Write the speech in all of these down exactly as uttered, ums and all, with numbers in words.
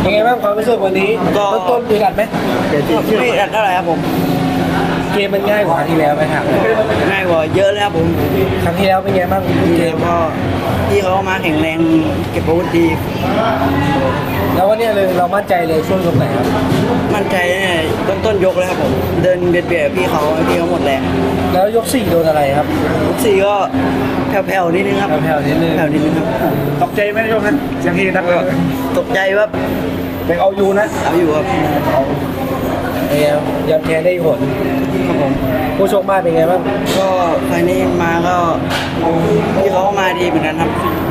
ยังไงบ้างความรู้สึกวันนี้ก็ต้นๆดูอัดไหมไม่อัดเท่าไหร่ครับผมเกมมันง่ายกว่าครั้งที่แล้วไหมครับง่ายกว่าเยอะเลยครับผมครั้งที่แล้วเป็นไงบ้างเกมก็ที่เขามาแข็งแรงเก็บอาวุธดีแล้ววันนี้เลยเรามั่นใจเลยช่วงยกไหนครับมั่นใจเนี่ยต้นต้นยกเลยครับผมเดินเบียดเบียดพี่เขาพี่เขาหมดแรงแล้วยกสี่โดนอะไรครับยกสี่ก็แผ่วๆนิดนึงครับแผ่วๆนิดนึงแผ่วนิดนึงครับตกใจไหมยกนั้นเสียงเฮนักเลยตกใจว่าเป็นเอาอยู่นะเอาอยู่ครับเนี่ยย้ำแค้นได้ผลครับผมผู้ชกมาเป็นไงบ้างก็ไฟนี้มาก็พี่เขามาดีเหมือนกันครับ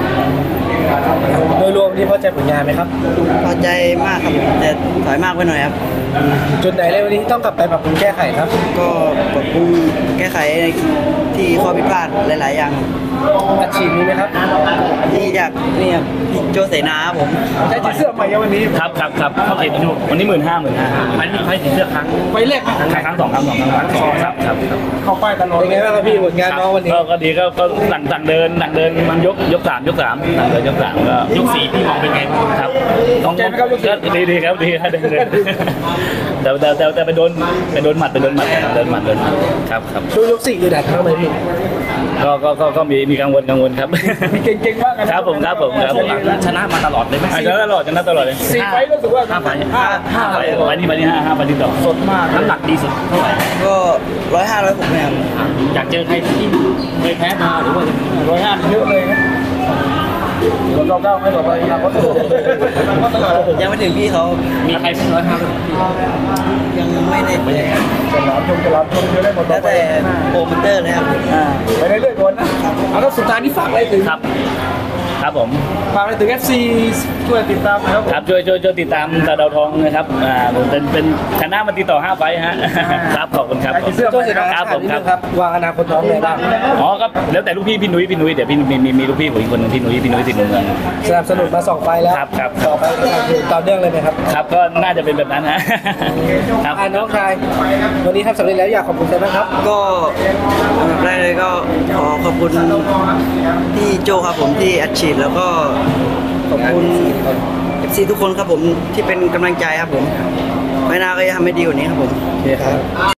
โดยรวมที่พอใจผลงานไหมครับพอใจมากครับแต่ถอยมากไปหน่อยครับจุดไหนในวันนี้ต้องกลับไปปรับปรุงแก้ไขครับก็ปรับปรุงแก้ไขที่ข้อผิดพลาดหลายๆอย่างอัดฉีดมีไหมครับที่อยากนี่ครับโจเสนาผมใช้จีเสื้อใหม่วันนี้ครับครับครับเขาเห็นอยู่วันนี้หมื่นห้าหมื่นห้าอันนี้ใช้จีเสื้อครั้งไปแรกครั้งสองครั้งสองครั้งสองครับครับเข้าป้ายตลอดเป็นไงบ้างครับพี่ผลงานน้องวันนี้ก็ดีก็ก็หลังหลังเดินหลังเดินมันยกยกสามยกสามหลังเดินยกสามก็ยกสี่พี่มองเป็นไงครับต้องดีดีครับดีครับเดินเดินแต่แต่แต่แต่ไปโดนไปโดนหมัดไปโดนหมัดเดินหมัดเดินหมัดครับครับช่วงยกสี่อยู่ไหนครับพี่ก็ก็ก็ก็มีมีกังวลกังวลครับมีเก่งๆมากครับผมครับผมครับชนะมาตลอดเลยไหมชนะตลอดชนะตลอดเลยสี่ไฟรู้สึกว่าห้าไฟห้าห้าไฟวันนี้วันนี้ห้าห้าไฟที่ต่อสดมากน้ำหนักดีสุดเท่าไหร่ก็ร้อยห้าร้อยหกเนี่ยอยากเจอใครที่เคยแพ้มาหรือว่าร้อยห้าเยอะเลยนะคนเราเก้าไม่ต่อไปครับยังไม่ถึงพี่เขามีใครเป็นร้อยห้ายังไม่ได้ไปจะรับชมจะรับชมเยอะได้หมดแล้วแต่โปรโมเตอร์เลยครับไปเรื่อยๆก่อนนะเอาแล้วสุดท้ายที่ฝากอะไรถึงครับครับผมฝากอะไรถึง เอฟ ซี ช่วยติดตามนะครับครับช่วยช่วยช่วยติดตามตาดาวทองนะครับอ่าผมเป็นเป็นชนะมาติดต่อห้าไฟฮะครับขอบคุณครับเสื้อเสื้อครับผมครับวางอนาคตน้องเลยบ้างอ๋อครับแล้วแต่ลูกพี่พี่นุ้ยพี่นุ้ยเดี๋ยวพี่มีมีมีลูกพี่ผมอีกคนนึงพี่นุ้ยพี่นุ้ยติดเมืองสนับสนุนมาสองไฟแล้วครับครับต่อไปต่อเนื่องเลยไหมครับครับก็น่าจะเป็นแบบนั้นฮะครับน้องชายวันนี้ทำสำเร็จแล้วอยากขอบคุณใครบ้างครับก็แรกเลยก็ขอขอบคุณที่โจครับผมที่อัดฉีดแล้วก็ขอบคุณเอฟซีทุกคนครับผมที่เป็นกำลังใจครับผมไม่น่าก็จะทำให้ดีกว่านี้ครับผมโอเคครับ